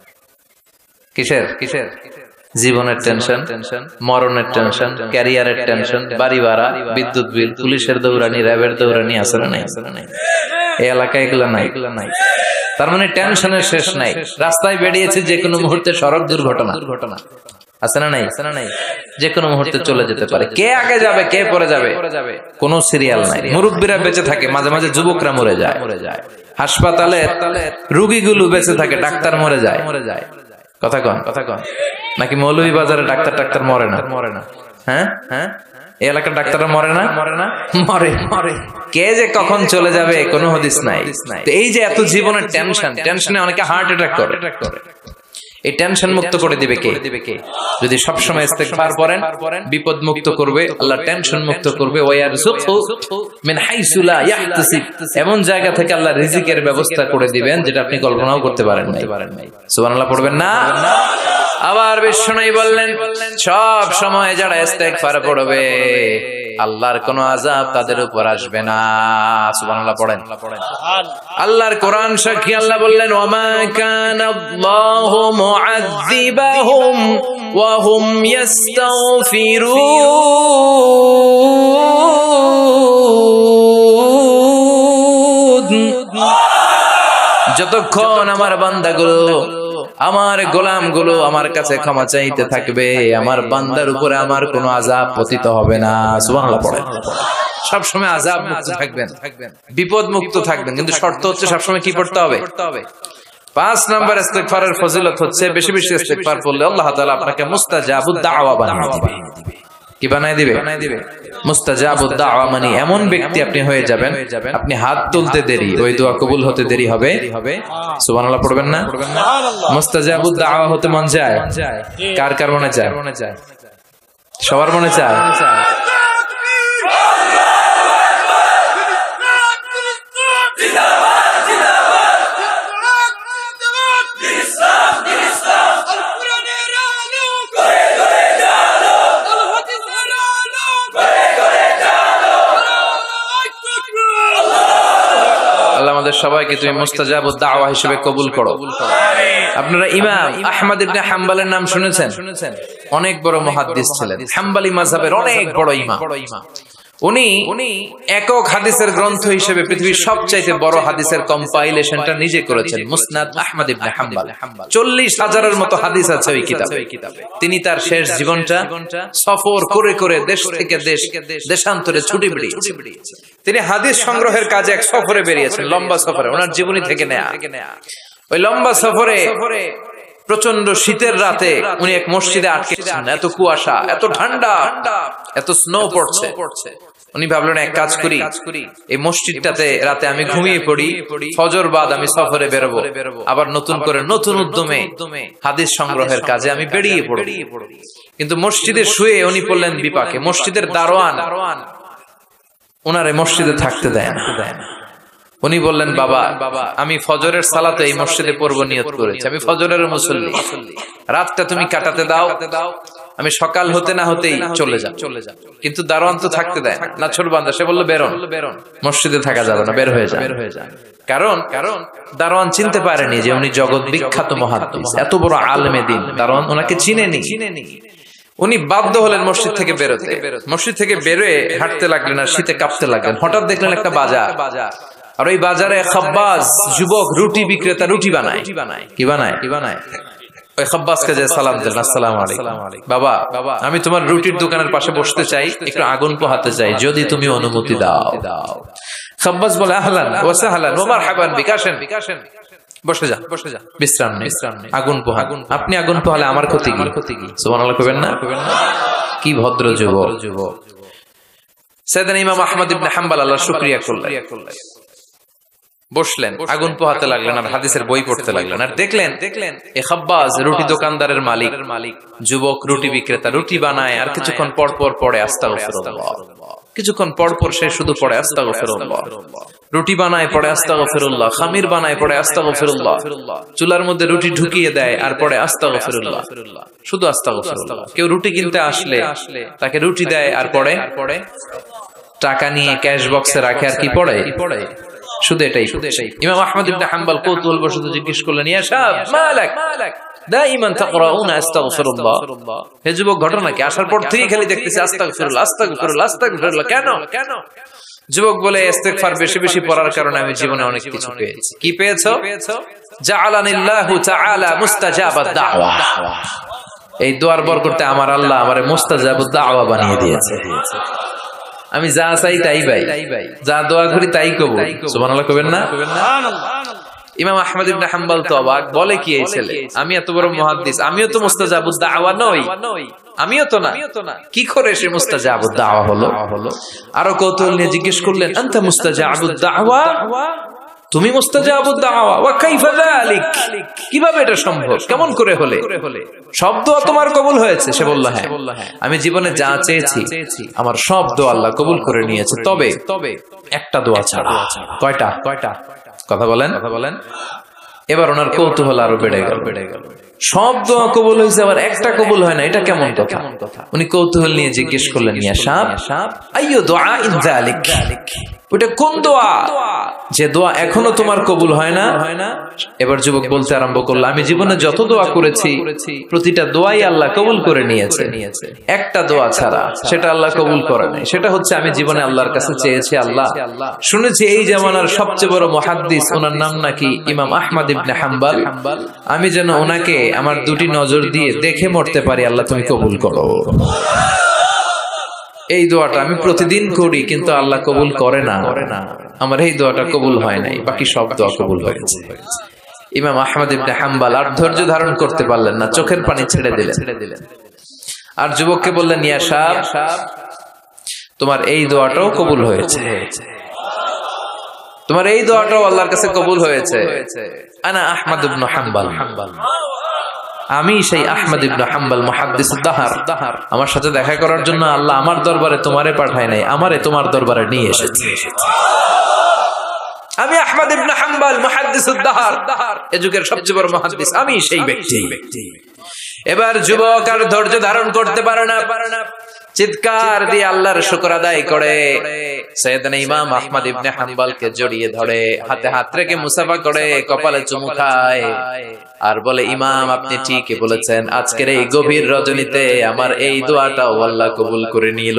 কিসের? কিসের? জীবনের টেনশন, মরণের টেনশন, ক্যারিয়ারের টেনশন, বাড়ি ভাড়া, বিদ্যুৎ বিল, পুলিশের দৌড়ানি, র্যাবের দৌড়ানি আছে না নাই? এই এলাকায় এগুলো নাই। তার মানে টেনশনের শেষ নাই। রাস্তায় বেরিয়েছে যে কোনো মুহূর্তে সড়ক দুর্ঘটনা দুর্ঘটনা আছে না নাই? যে কোনো মুহূর্তে চলে যেতে পারে। কে আগে যাবে কে পরে যাবে কোনো সিরিয়াল নাই। মুরব্বীরা বেঁচে থাকে, মাঝে মাঝে যুবকরা মরে যায়। হাসপাতালে রোগীগুলো বেঁচে থাকে, ডাক্তার মরে যায়। কথা কন, কথা কন। নাকি মৌলভী বাজারে ডাক্তার টাক্তার মরে না? মরে না। হ্যাঁ হ্যাঁ, এই এলাকার ডাক্তাররা মরে না? মরে না, মরে মরে। কে যে কখন চলে যাবে কোনো হদিস নাই। এই যে এত জীবনের টেনশন, টেনশনে অনেকে হার্ট অ্যাটাক করে। এই টেনশন মুক্ত করে দিবে কে? যদি সবসময় ইস্তিগফার পড়েন বিপদ মুক্ত করবে আল্লাহ, টেনশন মুক্ত করবে। ওয়ারযুকহু মিন হাইসু লা ইয়াহতাসিব, এমন জায়গা থেকে আল্লাহ রিজিকের ব্যবস্থা করে দিবেন যেটা আপনি কল্পনাও করতে পারেন নাই। সুবহানাল্লাহ পড়বেন না? আবার বিশ্বনবী বললেন সব সময় যারা ইস্তিগফার পড়বে আল্লাহর কোনো আযাব তাদের উপর আসবে না। সুবহানাল্লাহ পড়েন। আল্লাহর কোরআন সাক্ষী, আল্লাহ বললেন ওয়ামা কানাল্লাহু মুআযযিবাহুম ওয়া হুম ইস্তাগফিরুন। যতক্ষণ আমার বান্দাগুলো, আমার গোলামগুলো আমার কাছে ক্ষমা চাইতে থাকবে, আমার বান্দার উপরে আমার কোনো আযাব পতিত হবে না। সুবহানাল্লাহ পড়েন। সবসময় আযাব মুক্ত থাকবেন, বিপদ মুক্ত থাকবেন, কিন্তু শর্ত হচ্ছে সবসময় কি পড়তে হবে? পাঁচ নাম্বার ইস্তেগফারের ফজিলত হচ্ছে বেশি বেশি ইস্তেগফার পড়লে আল্লাহ তাআলা আপনাকে মুস্তাজাবুদ দাওয়া বানিয়ে দিবে। কি বানায় দিবে? মুস্তাজাবুদ দাওয়া মানে এমন ব্যক্তি আপনি হয়ে যাবেন, আপনি হাত তুলতে দেরি, ওই দোয়া কবুল হতে দেরি হবে। সুবহানাল্লাহ পড়বেন না? মুস্তাজাবুদ দাওয়া হতে মন চায়? কার কার মনে চায়? সবার মনে চায়? আমাদের সবাইকে তুমি মুস্তাজাবুদ দাওয়া হিসেবে কবুল করো। আপনারা ইমাম আহমদ ইবনে হাম্বলের নাম শুনেছেন? অনেক বড় মুহাদ্দিস ছিলেন, হাম্বলি মাযহাবের অনেক বড় ইমাম। উনি একক হাদিসের গ্রন্থ হিসেবে পৃথিবীর সবচাইতে বড় হাদিসের কম্পাইলেশনটা নিজে করেছেন, মুসনাদ আহমদ ইবনে হাম্বল। চল্লিশ হাজারের মতো হাদিস আছে ওই কিতাবে। তিনি তার শেষ জীবনটা সফর করে করে দেশ থেকে দেশ, দেশান্তরে ছুটি বেরিয়েছেন। তিনি হাদিস সংগ্রহের কাজে এক সফরে বেরিয়েছেন, লম্বা সফরে, ওনার জীবনী থেকে নেয়া। ওই লম্বা সফরে প্রচন্ড শীতের রাতে উনি এক মসজিদে আটকেছেন। এত কুয়াশা, এত ঠান্ডা, এত স্নো পড়ছে। উনি ভাবলেন এক কাজ করি, এই মসজিদটাতে রাতে আমি ঘুমিয়ে পড়ি, ফজর বাদ আমি সফরে বেরোবো, আবার নতুন করে নতুন উদ্যমে হাদিস সংগ্রহের কাজে আমি বেরিয়ে পড়ব। কিন্তু মসজিদে শুয়ে উনি পড়লেন বিপাকে। মসজিদের দারোয়ান ওনারে মসজিদে থাকতে দেয় না। উনি বললেন, বাবা আমি ফজরের সালাতে এই মসজিদে পড়ব নিয়ত করেছি, আমি ফজরের মুসল্লি, রাতটা তুমি কাটাতে দাও, আমি সকাল হতে না হতেই চলে যাব। কিন্তু দারোয়ান তো থাকতে দেয় না, নাছোড়বান্দা। সে বলল, বেরোন, মসজিদে থাকা যাবে না, বের হয়ে যায়। কারণ কারণ দারোয়ান চিনতে পারেনি যে উনি জগৎ বিখ্যাত মুহাদ্দিস, এত বড় আলেমে দ্বীন। দারোয়ান ওনাকে চিনেনি। উনি বাধ্য হলেন মসজিদ থেকে বেরোতে। মসজিদ থেকে বেরোয় হাঁটতে লাগলেন আর শীতে কাঁপতে লাগলেন। হঠাৎ দেখলেন একটা বাজার, আর ওই বাজারে খাব্বাস যুবক রুটি বিক্রেতা রুটি বানায়। কি বানায়? কি বানায়? ওই খাব্বাসকে যে সালাম দিলেন, আসসালামু আলাইকুম, বাবা আমি তোমার রুটির দোকানের পাশে বসতে চাই, একটু আগুন পোহাতে চাই, যদি তুমি অনুমতি দাও। খাব্বাস বলে, আহলান ওয়া সাহলান ওয়া মারহাবান বিক, আসেন বসে যান, বসে যান, বিশ্রাম নেই, আগুন পোহা। আপনি আগুন পোহালে আমার ক্ষতি কি? সুবহানাল্লাহ কইবেন না? কি ভদ্র যুবক। সাইয়েদনা ইমাম আহমদ ইবনে হাম্বল আল্লাহর শুকরিয়া করলেন, বসলেন, আগুন পোহাতে লাগলেন আর হাদিসের বই পড়তে লাগলেন। আর দেখলেন দেখলেন এই খাব্বাস রুটি দোকানদারের মালিক, যুবক রুটি বিক্রেতা, রুটি বানায় আর কিছুক্ষণ পর পর পড়ে আস্তাগফিরুল্লাহ, কিছুক্ষণ পর পর সে শুধু পড়ে আস্তাগফিরুল্লাহ। রুটি বানায় পড়ে আস্তাগফিরুল্লাহ, খামির বানায় পড়ে আস্তাগফিরুল্লাহ, চুলার মধ্যে রুটি ঢুকিয়ে দেয় আর পড়ে আস্তাগফিরুল্লাহ, শুধু আস্তাগফিরুল্লাহ। কেউ রুটি কিনতে আসলে তাকে রুটি দেয় আর পড়ে, টাকা নিয়ে ক্যাশ বক্সে রাখে আর কি পড়ে, শুধু এটাই। ইমাম আহমদ ইবনে হাম্বল কৌতূহলবশত জিজ্ঞেস করলেন, ইয়া শাব মালাক দাইমান তাকরাউনা আস্তাগফিরুল্লাহ, হে যুবক ঘটনা কি? আসার পর থেকে খালি দেখতেছি আস্তাগফিরুল্লাহ আস্তাগফিরুল্লাহ আস্তাগফিরুল্লাহ। কেন? কেন? যুবক বলে, ইস্তেগফার বেশি বেশি পড়ার কারণে আমি জীবনে অনেক কিছু পেয়েছি। কি পেয়েছো? জাআলানিল্লাহু তাআলা মুস্তাজাবাদ দাওয়া, এই দোয়ার বরকতে আমার আল্লাহ আমারে মুস্তাজাবুদ দাওয়া বানিয়ে দিয়েছে। আমি যা চাই তাই ভাই, যা দোয়া করি তাই কবুল। সুবহানাল্লাহ কইবেন না? ইমাম আহমদ ইবনে হাম্বল তো অবাক, বলে কি এই ছেলে, আমি এত বড় মুহাদ্দিস, আমিও তো মুস্তাজাবুদ দাওয়া নই, আমিও তো না, কি করে সে মুস্তাজাবুদ দাওয়া হলো? আরো কৌতূহল নিয়ে জিজ্ঞেস করলেন, আনতা মুস্তাজাবুদ দাওয়া, তুমি মুস্তাজাবুদ দাওয়া, ওয়া কাইফা যালিক, কিভাবে এটা সম্ভব, কেমন করে হলে? সব দোয়া তোমার কবুল হয়েছে? সে বলল, হ্যাঁ, আমি জীবনে যা চেয়েছি আমার সব দোয়া আল্লাহ কবুল করে নিয়েছে, তবে তবে একটা দোয়া ছাড়া। কয়টা? কয়টা? কথা বলেন, কথা বলেন। এবার ওনার কৌতূহল আরো বেড়ে গেল, বেড়ে গেল। সব দোয়া কবুল হয়েছে, আবার একটা কবুল হয় না, এটা কেমন কথা? উনি কৌতূহল নিয়ে জিজ্ঞেস করলেন, ইয়া শাব আইয়ু দুআইন যালিক, ওটা কোন দোয়া যে দোয়া এখনো তোমার কবুল হয় না? এবার যুবক বলতে আরম্ভ করলো, আমি জীবনে যত দোয়া করেছি প্রতিটা দোয়াই আল্লাহ কবুল করে নিয়েছে, একটা দোয়া ছাড়া, সেটা আল্লাহ কবুল করে নাই। সেটা হচ্ছে আমি জীবনে আল্লাহর কাছে চেয়েছি, আল্লাহ শুনেছি এই জামানার সবচেয়ে বড় মুহাদ্দিস, ওনার নাম নাকি ইমাম আহমদ ইবনে হাম্বল, আমি যেন ওনাকে আমার দুটি নজর দিয়ে দেখে মরতে পারি, আল্লাহ তুমি কবুল করো। এই দোয়াটা আমি প্রতিদিন করি কিন্তু আল্লাহ কবুল করে না, আমার এই দোয়াটা কবুল হয় নাই, বাকি সব দোয়া কবুল হয়েছে। ইমাম আহমদ ইবনে হাম্বল আর ধৈর্য ধারণ করতে পারলেন না, চোখের পানি ছেড়ে দিলেন। আর যুবককে বললেন, ইয়া শাব, তোমার এই দোয়াটাও কবুল হয়েছে, তোমার এই দোয়াটাও আল্লাহর কাছে কবুল হয়েছে। আনা আহমদ ইবনে হাম্বল, আমি সেই আহমদ ইবনে হাম্বল মুহাদ্দিসুদ দাহর, আমার সাথে দেখা করার জন্য আল্লাহ আমার দরবারে তোমারে পাঠায় নাই, আমারে তোমার দরবারে নিয়ে এসেছে। আমি আহমদ ইবনে হাম্বল মুহাদ্দিসুদ দাহর, এই যুগের সবচেয়ে বড় মুহাদ্দিস আমি সেই ব্যক্তি। এবার যুবক আর ধৈর্য ধারণ করতে পারে না, চিৎকার দিয়ে আল্লাহর শুকর আদায় করে সাইয়েদনা ইমাম আহমদ ইবনে হাম্বলকে জড়িয়ে ধরে, হাতে হাত রেখে মুসাফা করে, কপালে চুমু খায় আর বলে, ইমাম আপনি ঠিকই বলেছেন, আজকের এই গভীর রজনীতে আমার এই দোয়াটাও আল্লাহ কবুল করে নিল।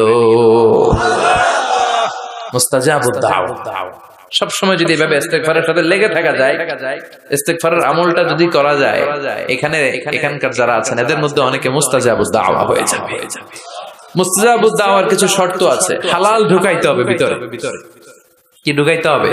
মুস্তাজাবুদ দাওয়া। সব সময় যদি এভাবে ইস্তেগফারের সাথে লেগে থাকা যায়, ইস্তেগফারের আমলটা যদি করা যায়, এখানে এখানকার যারা আছেন এদের মধ্যে অনেকে মুস্তাজাবুদ দাওয়া হয়ে যাবে। মুস্তাজাবুদ দাওয়ার কিছু শর্ত আছে, হালাল ঢুকাইতে হবে ভিতরে। কি ঢুকাইতে হবে?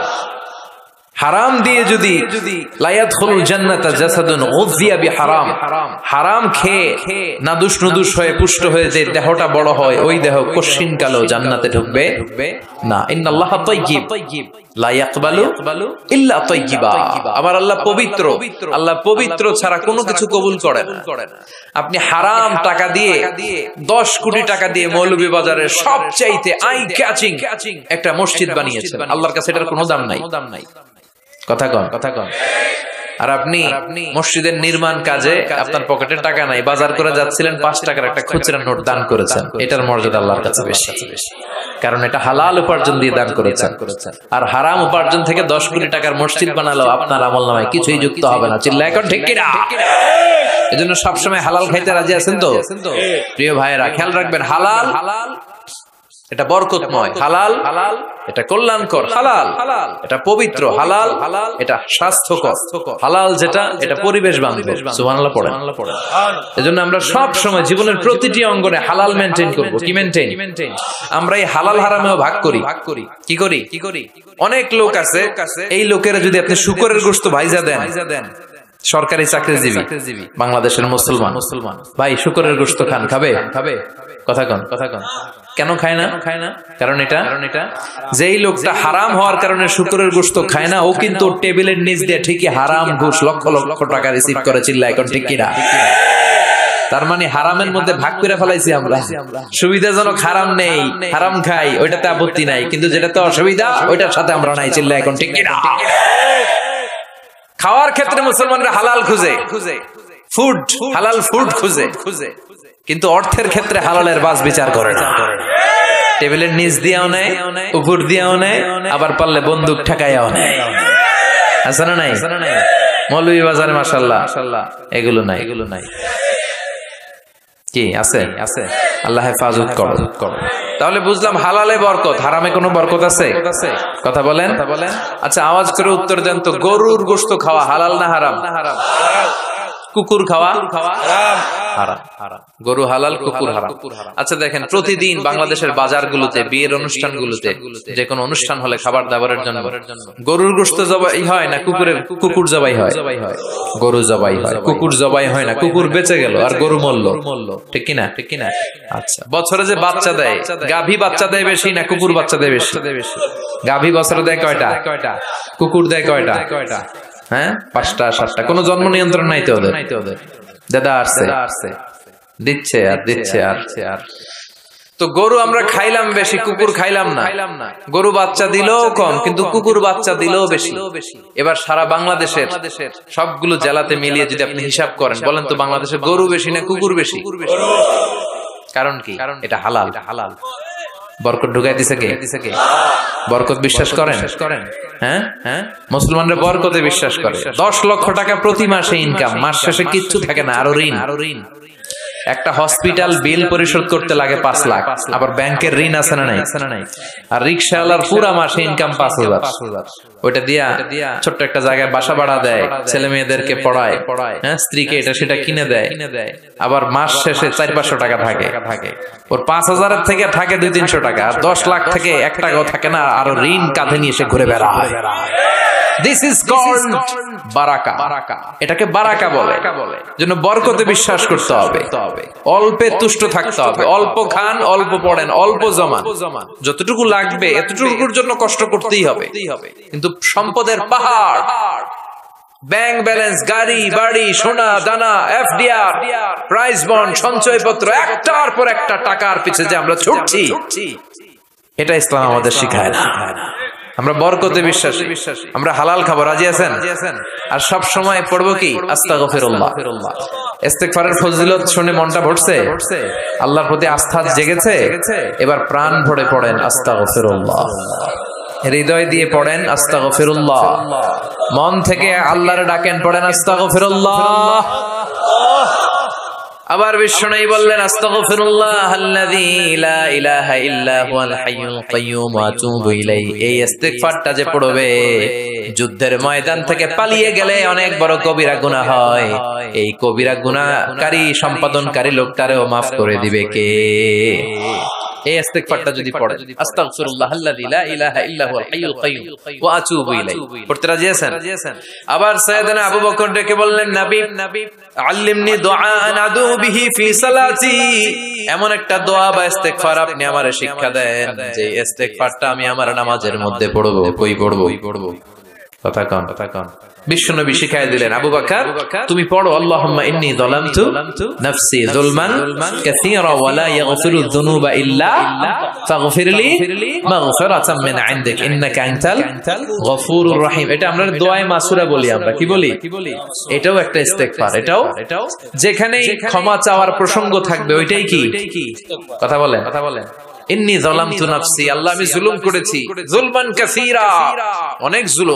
হারাম দিয়ে যদি লা ইয়াদখুলুল জান্নাতা জাসাদুন গুযিয়া বিহারাম, হারাম খেয়ে নাদুস নুদুস হয়ে পুষ্ট হয়ে যে দেহটা বড় হয়, ওই দেহ কশিন কালো জান্নাতে ঢুকবে না। ইন্নাল্লাহা তাইয়্যিব লা ইয়াকবালু ইল্লা তাইয়্যিবা, আমার আল্লাহ পবিত্র, আল্লাহ পবিত্র ছাড়া কোনো কিছু কবুল করে না। আপনি হারাম টাকা দিয়ে দশ কোটি টাকা দিয়ে মৌলভীবাজারের সবচাইতে আই ক্যাচিং একটা মসজিদ বানিয়েছেন, আল্লাহর কাছে এটার কোনো দাম নাই। কথা কন, কথা কন। আর আপনি মসজিদের নির্মাণ কাজে আপনার পকেটে টাকা নাই, বাজার করে যাচ্ছিলেন, পাঁচ টাকার একটা খুচরা নোট দান করেছেন, এটার মর্যাদা আল্লাহর কাছে বেশি, কারণ এটা হালাল উপার্জন দিয়ে দান করেছেন। আর হারাম উপার্জন থেকে দশ কোটি টাকার মসজিদ বানালো আপনার আমল নামায় কিছুই যুক্ত হবে না। চিল্লা এখন ঠিক কিনা? এজন্য সবসময় হালাল খাইতে রাজি আছেন তো প্রিয় ভাইয়েরা? খেয়াল রাখবেন, হালাল হালাল এটা বরকতময়, হালাল হালাল এটা কল্যাণকর, হালাল হালাল এটা পবিত্র, হালাল হালাল এটা স্বাস্থ্যকর, হালাল যেটা এটা পরিবেশ বান্ধব। সুবহানাল্লাহ পড়েন। এজন্য আমরা সব সময় জীবনের প্রতিটি অঙ্গনে হালাল মেইনটেইন করব। কি মেইনটেইন? আমরা এই হালাল হারামেও ভাগ করি। কি করি? কি করি? অনেক লোক আছে, এই লোকেরা যদি আপনি শুকরের গোশত ভাইজা দেন, সরকারি চাকরিজীবী বাংলাদেশের মুসলমান মুসলমান ভাই শুকরের গোশত খান, খাবে? খাবে? কথা কন, কথা কন। কেন খায় না? খায় না কারণ এটা যেই লোকটা হারাম হওয়ার কারণে শুকরের গোশত খায় না, ও কিন্তু টেবিলের নিচ দিয়ে ঠিকই হারাম ঘুষ লক্ষ লক্ষ টাকা রিসিভ করে। চিল্লা এখন ঠিক কিনা? তার মানে হারামের মধ্যে ভাগ করে ফেলাইছি আমরা। সুবিধাজনক হারাম নেই, হারাম খাই, ওইটাতে আপত্তি নাই, কিন্তু যেটাতে অসুবিধা ওইটার সাথে আমরা নাই। চিল্লা এখন ঠিক কিনা? খাওয়ার ক্ষেত্রে মুসলমানরা হালাল খুঁজে, ফুড হালাল ফুড খুঁজে, খুঁজে কিন্তু অর্থের ক্ষেত্রে হালালের বাস বিচার করে না। টেবিলের নিচ দিয়েও নেয়, উপর দিয়েও নেয়, আবার পারলে বন্দুক ঠেকাইয়াও নেয়। আছে না নাই? মৌলভীবাজারে মাশাআল্লাহ এগুলো নাই, এগুলো নাই। কি আছে? আছে। আল্লাহ হেফাজত করো। তাহলে বুঝলাম হালালে বরকত, হারামে কোনো বরকত আছে? কথা বলেন। আচ্ছা আওয়াজ করে উত্তর দেন তো, গরুর গোশত খাওয়া হালাল না হারাম? কুকুর খাওয়া হারাম। হারাম। গরু হালাল, কুকুর হারাম। আচ্ছা দেখেন, প্রতিদিন বাংলাদেশের বাজারগুলোতে, বিয়ের অনুষ্ঠানগুলোতে, যে কোনো অনুষ্ঠান হলে খাবার দাবারের জন্য গরুর গোশত জবাই হয় না কুকুরের? কুকুর জবাই হয়, গরু জবাই হয়, কুকুর জবাই হয় না। কুকুর বেঁচে গেল আর গরু মরল, ঠিক কিনা? ঠিক কিনা? আচ্ছা, বছরে যে বাচ্চা দেয়, গাভী বাচ্চা দেয় বেশি না কুকুর বাচ্চা দেয় বেশি? গাভী বছরে দেয় কয়টা? কুকুর দেয় কয়টা? হ্যাঁ, পাঁচটা সাতটা। কোনো জন্ম নিয়ন্ত্রণ নাই তো ওদের। দাদা আসছে, দিচ্ছে আর দিচ্ছে আর আর তো গরু আমরা খাইলাম বেশি, কুকুর খাইলাম না। গরু বাচ্চা দিলেও কম, কিন্তু কুকুর বাচ্চা দিলেও বেশি। এবার সারা বাংলাদেশের সবগুলো জেলাতে মিলিয়ে যদি আপনি হিসাব করেন, বলেন তো বাংলাদেশে গরু বেশি না কুকুর বেশি? কারণ কি? এটা হালাল। হালাল বরকত ঢুকাই দিছে কে? বরকত বিশ্বাস করেন? হ্যাঁ হ্যাঁ মুসলমানরা বরকতে বিশ্বাস করে। দশ লক্ষ টাকা প্রতি মাসে ইনকাম, মাস শেষে কিচ্ছু থাকে না, আরো ঋণ। একটা হসপিটাল বিল পরিশোধ করতে লাগে পাঁচ লাখ, আবার ব্যাংকের ঋণ আছে না নাই, আর রিক্সাওয়ালার পুরা মাসে ইনকাম পাঁচ হাজার, ওইটা দিয়া ছোট্ট একটা জায়গায় বাসা ভাড়া দেয়, ছেলে মেয়েদেরকে পড়ায়, হ্যাঁ স্ত্রীকে এটা সেটা কিনে দেয়, আবার মাস শেষে চার পাঁচশো টাকা থাকে, ওর পাঁচ হাজারের থেকে থাকে দুই তিনশো টাকা, আর দশ লাখ থেকে এক টাকাও থাকে না, আর ঋণ কাঁধে নিয়ে এসে ঘুরে বেড়ায়। This is called বারাকা। এটাকে বারাকা বলে। জন্য বরকতে বিশ্বাস করতে হবে, অল্পে তুষ্ট থাকতে হবে, অল্প খান, অল্প পড়েন, অল্প জমান, যতটুকু লাগবে এতটুকুর জন্য কষ্ট করতেই হবে। কিন্তু সম্পদের পাহাড়, ব্যাংক ব্যালেন্স, গাড়ি বাড়ি, সোনা দানা, এফডিআর, প্রাইজ বন্ড, সঞ্চয়পত্র, একটার পর একটা টাকার পিছে যে আমরা ছুটছি, এটা ইসলাম আমাদের শিখায় না। আমরা বরকতে বিশ্বাসী, আমরা হালাল খাবো, রাজি আছেন? আর সব সময় পড়বো কি আস্তাগফিরুল্লাহ। ইস্তেগফারের ফজিলত শুনে মনটা ভরছে, আল্লাহর প্রতি আস্থা জেগেছে, এবার প্রাণ ভরে পড়েন আস্তাগফিরুল্লাহ, হৃদয় দিয়ে পড়েন আস্তাগফিরুল্লাহ, মন থেকে আল্লাহর ডাকেন, পড়েন আস্তাগফিরুল্লাহ। আবার বিষ্ণু বললেন আস্তাগফিরুল্লাহ আল্লাযী লা ইলাহা ইল্লা হুয়াল হাইয়ুল কাইয়্যুম ওয়া আতুবু ইলাইহি। এই ইস্তেগফারটা যে পড়বে যুদ্ধের ময়দান থেকে পালিয়ে গেলে অনেক বড় কবিরা গুনাহ হয়, এই কবিরা গুনাহকারী সম্পাদনকারী লোকটারেও maaf করে দিবে কে? এই ইস্তেগফারটা যদি পড়ে, আস্তাগফিরুল্লাহ আল্লাযী লা ইলাহা ইল্লা হুয়াল হাইয়ুল কাইয়্যুম ওয়া আতুবু ইলাইহি, পড়তে রাজি আছেন? আবার সাইয়েদনা আবু বকর ডেকে বললেন, নবী আল্লিমনি দুআআন আদু বিহি ফি সালাতি, এমন একটা দোয়া বা ইস্তেগফার আপনি আমারে শিক্ষা দেন যে ইস্তেগফারটা আমি আমার নামাজের মধ্যে পড়ব। কই পড়ব? কথা কন, কথা কন। বিশ্বনবী শিখায় দিলেন, আবু বকর তুমি পড়ো, আল্লাহুম্মা ইন্নী যালামতু নাফসি যুলমান কাসীরা ওয়া লা ইয়াগফিরুয যুনুবা ইল্লা ফাগফিরলি মাগফিরাতাম মিন ইনদিক ইন্নাকা আনতাল গফুরুর রহিম। এটা আমরা দোয়ায়ে মাসুরা বলি, আমরা কি বলি? এটাও একটা ইস্তেগফার, এটাও যেখানে ক্ষমা চাওয়ার প্রসঙ্গ থাকবে ওইটাই কি কথা বলেন, কথা বলেন। ইন্নী যালামতু নাফসি, আল্লাহ আমি জুলুম করেছি, যুলমান কাসীরা, অনেক জুলুম,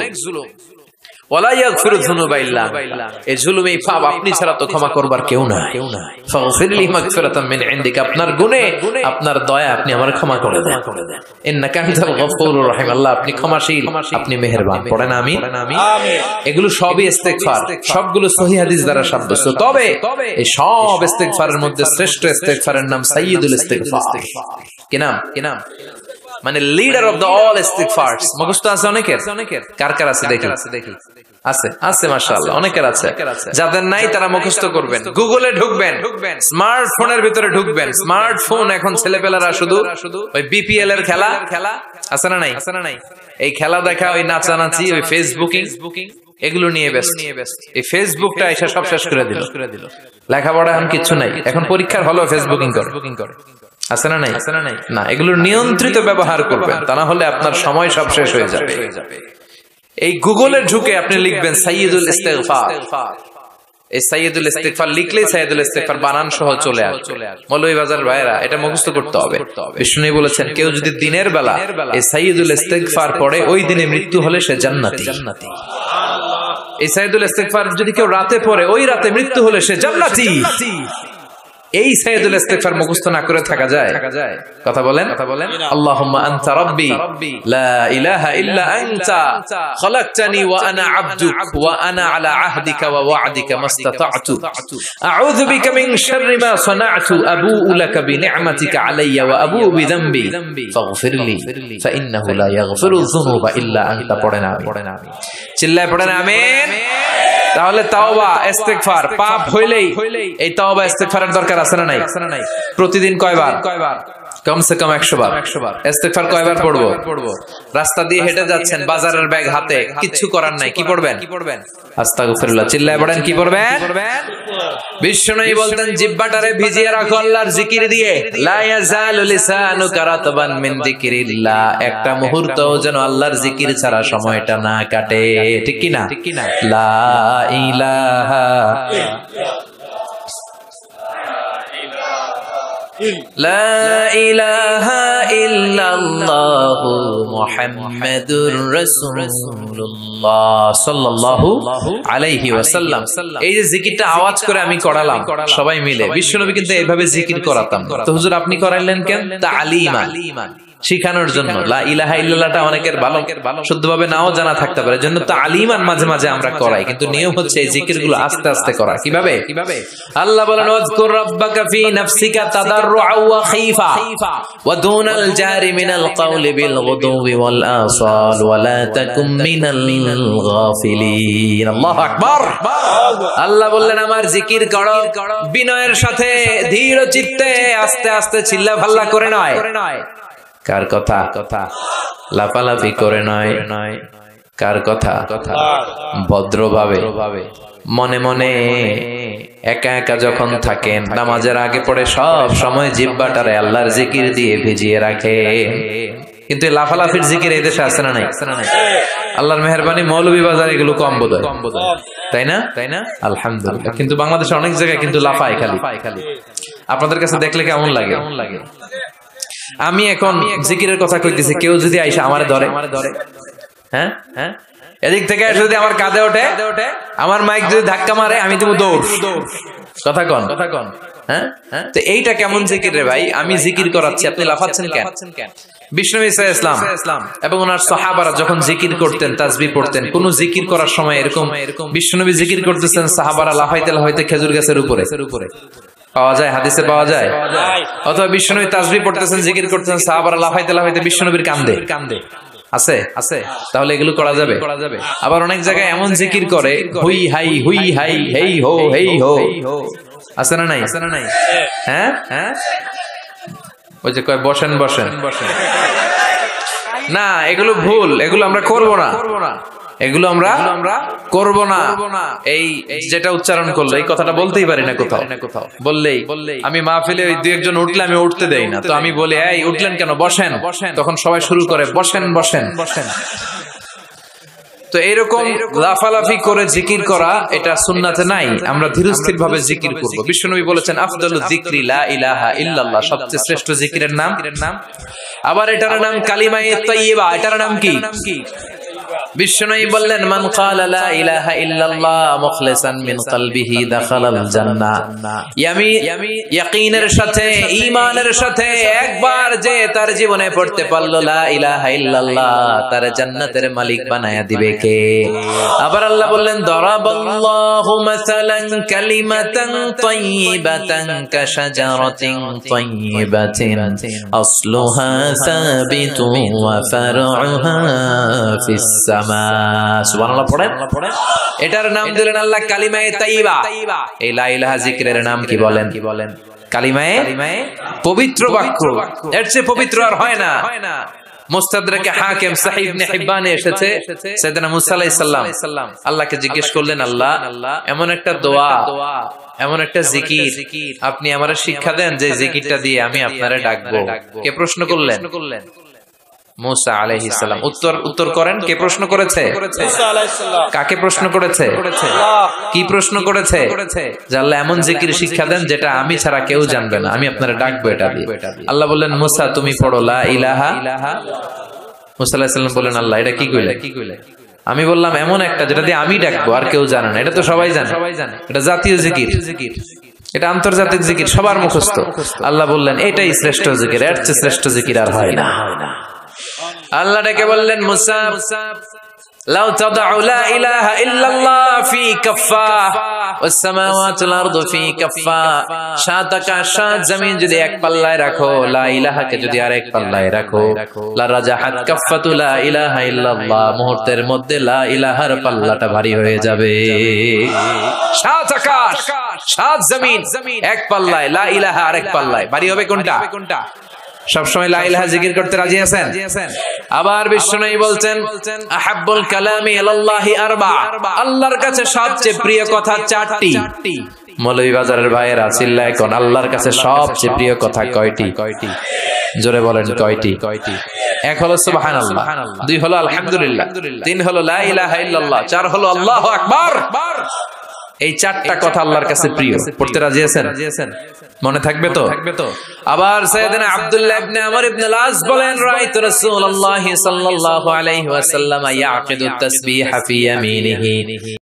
ওয়ালা ইয়াগফিরুয যুনুবা ইল্লা আনতা, এই জুলুম, এই পাপ আপনি ছাড়া তো ক্ষমা করবার কেউ নাই, ফাগফিরলি মাগফিরাতাম মিন ইনদিক, আপনার গুনাহ, আপনার দয়া আপনি আমারে ক্ষমা করে দেন, ইন্নাকা আনতাল গফুরুর রহিম, আল্লাহ আপনি ক্ষমাশীল, আপনি মেহেরবান। পড়েন আমিন। এগুলো সবই ইস্তেগফার, সবগুলো সহিহ হাদিস দ্বারা সাব্যস্ত। তবে এই সব ইস্তেগফারের মধ্যে শ্রেষ্ঠ ইস্তেগফারের নাম সাইয়্যিদুল ইস্তেগফার। কি নাম? কি নাম? মানে লিডার অফ দ্য অল ইস্তেগফারস। মুখস্থ আছে অনেকের? কার কার আছে দেখি? আছে, আছে মাশাআল্লাহ, অনেকের আছে। যাদের নাই তারা মুখস্থ করবেন, গুগলে ঢুকবেন, স্মার্টফোনের ভিতরে ঢুকবেন। স্মার্টফোন এখন ছেলেপেলারা শুধু ওই বিপিএল এর খেলা খেলা আছে না নাই? এই খেলা দেখা, ওই নাচানাচি, ওই ফেসবুকিং, এগুলো নিয়ে ব্যস্ত। এই ফেসবুকটা এসে সব শেষ করে দিল। লেখাপড়া এখন কিচ্ছু নাই, এখন পরীক্ষার হলো ফেসবুকিং করে, আছে না নাই? না, এগুলোর নিয়ন্ত্রিত ব্যবহার করবেন, তা না হলে আপনার সময় সব শেষ হয়ে যাবে। এই গুগলে ঢুকে আপনি লিখবেন সাইয়্যিদুল ইস্তেগফার, এই সাইয়্যিদুল ইস্তেগফার লিখলেই সাইয়্যিদুল ইস্তেগফার বানান সহ চলে আসবে। মৌলভীবাজার ভাইরা এটা মুখস্থ করতে হবে। বিষ্ণু বলেছেন, কেউ যদি দিনের বেলা এই সাইয়্যিদুল ইস্তেগফার পড়ে, ওই দিনে মৃত্যু হলে সে জান্নাতি। এই সাইয়্যিদুল ইস্তেগফার যদি কেউ রাতে পড়ে, ওই রাতে মৃত্যু হলে সে জান্নাতি। এই সাইয়্যিদুল ইস্তেগফার মুখস্থ না করে থাকা যায়? কথা বলেন, কথা বলেন। আল্লাহুম্মা আনতা রাব্বি লা ইলাহা ইল্লা আনতা খালাকতানি ওয়া আনা আবদুক ওয়া আনা আলা আহদিকা ওয়া ওয়া'দিকা মাসতাতা'তু আউযু বিকা মিন শাররি মা সানা'তু আবু'ু লাকা বিনি'মাতিকা আলাইয়া ওয়া আবু'ু বিযামবি ফাগফিরলি ফা ইন্নাহু লা ইয়াগফিরুয যুনুবা ইল্লা আনতা। পড়েন আমিন, চিল্লায় পড়েন আমিন। তাহলে তাওবা ইস্তেগফার, পাপ হইলেই এই তাওবা ইস্তেগফারের দরকার আছে না নাই? প্রতিদিন কয়বার? কমসে কম একশো বার। ইস্তেগফার কয়বার পড়বো? রাস্তা দিয়ে হেঁটে যাচ্ছেন, বাজারের ব্যাগ হাতে, কিচ্ছু করার নাই, কি পড়বেন? আস্তাগফিরুল্লাহ। চিল্লায় পড়েন, কি পড়বেন? বিষ্ণু বলতেন, জিহ্বাটারে ভিজিয়ে রাখো আল্লাহর জিকির দিয়ে। লা ইয়াজালু লিসানুকা রাতবান মিন যিকরিল্লাহ, একটা মুহূর্তও যেন আল্লাহর জিকির ছাড়া সময়টা না কাটে। ঠিক কি না? লা ইলাহা লা ইলাহা ইল্লাল্লাহু মুহাম্মাদুর রাসূলুল্লাহ সাল্লাল্লাহু আলাইহি ওয়াসাল্লাম। এই যে জিকিরটা আওয়াজ করে আমি করালাম সবাই মিলে, বিশ্বনবী কিন্তু এইভাবে জিকির করাতাম। তো হুজুর আপনি করাইলেন কেন? তালিমান, শিখানোর জন্য। লা ইলাহা ইল্লাল্লাহটা অনেকের ভালো শুদ্ধভাবে নাও জানা থাকতে পারে, জন্য তালিমান মাঝে মাঝে আমরা করাই, কিন্তু নিয়ম হচ্ছে এই জিকিরগুলো আস্তে আস্তে করা। কিভাবে? আল্লাহ বলেন ওয়াজকুর রাব্বাকা ফি নাফসিকা তাদাররুআ ওয়া খাইফা ওয়া দুনাল জারি মিনাল কাওলি বিল গুদুবি ওয়াল আসাল ওয়া লা তাকুম মিনাল গাফিলিন। আল্লাহু আকবার। আল্লাহ বললেন আমার জিকির করো বিনয়ের সাথে, ধীর চিত্তে, আস্তে আস্তে, চিল্লা ভাল্লা করে নয়। কার কথা? কথা লাফালাফি করে নয়। কার কথা? কথা ভদ্রভাবে, মনে মনে একা একা যখন থাকেন, নামাজের আগে পড়ে সব সময় জিহ্বাটারে আল্লাহর জিকির দিয়ে ভিজিয়ে রাখে। কিন্তু লাফালাফির জিকির এই দেশে আছে না নাই? আল্লাহর মেহেরবানি মৌলভীবাজার এগুলো কম বোধহয়, তাই না? তাই না? আলহামদুলিল্লাহ। কিন্তু বাংলাদেশে অনেক জায়গায় কিন্তু লাফায় খালি খালি। আপনাদের কাছে দেখলে কেমন লাগে? কেমন লাগে? আমি এখন জিকিরের কথা কইতেছি, কেউ যদি আইসা আমারে ধরে, হ্যাঁ হ্যাঁ এদিক থেকে যদি আমার কাঁধে ওঠে, আমার মাইক যদি ধাক্কা মারে, আমি দেবো দৌড়। কথা কন, কথা কন। হ্যাঁ হ্যাঁ তো এইটা কেমন জিকির রে ভাই? আমি জিকির করাচ্ছি, আপনি লাফাচ্ছেন কেন? বিষ্ণু ঈসা ইসলাম এবং ওনার সাহাবারা যখন জিকির করতেন, তাসবিহ পড়তেন, কোন জিকির করার সময় এরকম বিষ্ণুনবী জিকির করতেছেন, সাহাবারা লাফাইতে লাফাইতে খেজুর গাছের উপরে পাওয়া যায়? হাদিসে পাওয়া যায়? অথবা বিষ্ণুনবী তাসবিহ পড়তেছেন, জিকির করতেছেন, সাহাবারা লাফাইতে লাফাইতে বিষ্ণুনবীর কান্দে কান্দে আছে আছে তাহলে এগুলো করা যাবে? করা যাবে। আবার অনেক জায়গায় এমন জিকির করে, হুই হাই হুই হাই হেই হো হেই হো, আছে না নাই? আছে না নাই? হ্যাঁ হ্যাঁ ওই যে কয় বসেন বসেন বসেন, না এগুলো ভুল, এগুলো আমরা করব না, এগুলো আমরা করব না। এই যেটা উচ্চারণ করলো, এই কথাটা বলতেই পারি না কোথাও। বললেই আমি মাহফিলে ওই দুই একজন উঠলে আমি উঠতে দেই না, তো আমি বলি এই উঠলেন কেন? বসেন। তখন সবাই শুরু করে বসেন বসেন বসেন। তো এরকম লাফালাফি করে জিকির করা এটা সুন্নাতে নাই। আমরা ধীরস্থির ভাবে জিকির করব। বিশ্বনবী বলেছেন আফদালুয যিকরি লা ইলাহা ইল্লাল্লাহ, সবচেয়ে শ্রেষ্ঠ জিকিরের নাম। আবার এটার নাম কালিমায়ে তাইয়্যিবা। এটার নাম কি? বিশ্বনবী বললেন মান ক্বালা লা ইলাহা ইল্লাল্লাহ মুখলিসান মিন কলবিহি দাখালাল জান্নাহ। ইয়ামি ইয়াকিনের সাথে, ঈমানের সাথে একবার যে তার জীবনে পড়তে পারলো লা ইলাহা ইল্লাল্লাহ, তার জান্নাতের মালিক বানায়া দিবে কে? আবার আল্লাহ বললেন দরাবাল্লাহু মাসালান কালিমাতান তাইয়্যিবাতান কাশাজারাতিন তাইয়্যিবাতিন আসলুহা সাবিতুন ওয়া ফারউহা ফিস সুবহানাল্লাহ পড়েন। এটার নাম দিলেন আল্লাহ কালিমায়ে তাইয়্যিবা। এই লা ইলাহা জিকিরের নাম কি বলেন? কি বলেন? কালিমায়ে পবিত্র বাক্য। এর চেয়ে পবিত্র আর হয় না। মুস্তাদরাকে হাকিম সহিহ ইবনে হিব্বানে এসেছে, সাইয়েদনা মুসা আলাইহিস সালাম আল্লাহকে জিজ্ঞেস করলেন, আল্লাহ এমন একটা দোয়া, এমন একটা জিকির আপনি আমারে শিক্ষা দেন যে জিকিরটা দিয়ে আমি আপনারে ডাকবো। কে প্রশ্ন করলেন? মুসা আলাইহিস সালাম। উত্তর উত্তর করেন, কে প্রশ্ন করেছে? মুসা আলাইহিস সালাম। কাকে প্রশ্ন করেছে? আল্লাহ। কি প্রশ্ন করেছে? যে আল্লাহ এমন জিকির শিক্ষা দেন যেটা আমি ছাড়া কেউ জানবে না, আমি আপনারে ডাকবো এটা দিয়ে। আল্লাহ বললেন মুসা তুমি পড়ো লা ইলাহা। মুসা আলাইহিস সালাম বলেন আল্লাহ এটা কি কইলে? কি কইলে? আমি বললাম এমন একটা যেটা দিয়ে আমি ডাকবো আর কেউ জানে না। এটা তো সবাই জানে, এটা জাতীয় জিকির, এটা আন্তর্জাতিক জিকির, সবার মুখস্থ। আল্লাহ বললেন এটাই শ্রেষ্ঠ জিকির, এর চেয়ে শ্রেষ্ঠ জিকির আর হয় না। আল্লাহ ডেকে বললেন মুসা লাউ তাদউ লা ইলাহা ইল্লাল্লাহ ফি কাফা ওয়াস সামাওয়াতুল আরদু ফি কাফা, সাত আকাশ সাত জমিন যদি এক পাল্লায় রাখো, লা ইলাহাকে যদি আরেক পাল্লায় রাখো, লা রাজাহাত কাফাতু লা ইলাহা ইল্লাল্লাহ, মুহূর্তের মধ্যে লা ইলাহার পাল্লাটা ভারী হয়ে যাবে। সাত আকাশ সাত জমিন এক পাল্লায়, লা ইলাহা আরেক পাল্লায়, ভারী হবে কোনটা? কোনটা? সবসময় লা ইলাহা জিকির করতে রাজি আছেন? আবার বিশ্বনবী বলছেন আহাব্বুল কালামি ইলাল্লাহি আরবা, আল্লাহর কাছে সবচেয়ে প্রিয় কথা চারটি। মৌলভীবাজারের ভাইয়েরা চিল্লায় কোন আল্লাহর কাছে সবচেয়ে প্রিয় কথা কয়টি? কয়টি? জোরে বলেন কয়টি? কয়টি? এক হলো সুবহানাল্লাহ, দুই হলো আলহামদুলিল্লাহ, তিন হলো লা ইলাহা ইল্লাল্লাহ, চার হলো আল্লাহু আকবার। এই চারটা কথা আল্লাহর কাছে প্রিয়। পড়তে রাজি আছেন? মনে থাকবে তো? আবার সাইয়েদনা আব্দুল্লাহ ইবনে আমর ইবনে আল-আস বলেন, রাআইতু রাসূলুল্লাহ সাল্লাল্লাহু আলাইহি ওয়াসাল্লাম ইয়াকিদু তাসবিহ ফি ইয়ামিনিহি।